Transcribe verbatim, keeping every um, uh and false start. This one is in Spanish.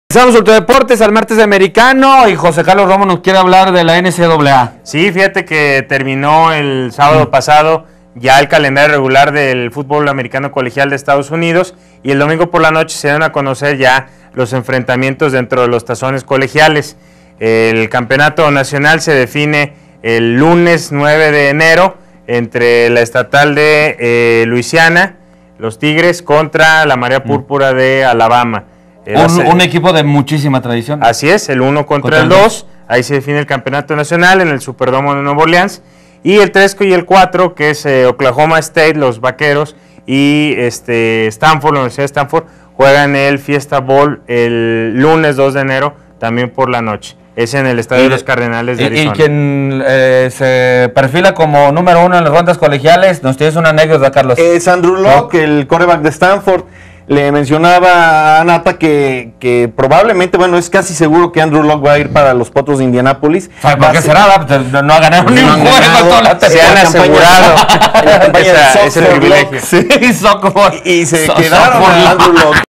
Estamos en Deportes al martes de americano y José Carlos Romo nos quiere hablar de la N C A A. Sí, fíjate que terminó el sábado mm. pasado ya el calendario regular del fútbol americano colegial de Estados Unidos y el domingo por la noche se dan a conocer ya los enfrentamientos dentro de los tazones colegiales. El campeonato nacional se define el lunes nueve de enero entre la estatal de eh, Luisiana, los Tigres, contra la Marea Púrpura de Alabama. Un, un equipo de muchísima tradición. Así es, el uno contra, contra el dos, ahí se define el campeonato nacional en el Superdome de Nueva Orleans. Y el tres y el cuatro, que es eh, Oklahoma State, los Vaqueros, y este Stanford, la Universidad de Stanford, juegan el Fiesta Bowl el lunes dos de enero, también por la noche. Es en el Estadio de los Cardenales de Arizona. Y, y quien eh, se perfila como número uno en las rondas colegiales, nos tienes una anécdota, Carlos. Es Andrew Luck, ¿no? El quarterback de Stanford. Le mencionaba a Nata que, que probablemente, bueno, es casi seguro que Andrew Luck va a ir para los Potros de Indianápolis. ¿Por qué será? No, no ha ganado ni un juego toda la Se han asegurado. La campaña de ese privilegio. Sí, softball. Y se So quedaron softball. Andrew Luck.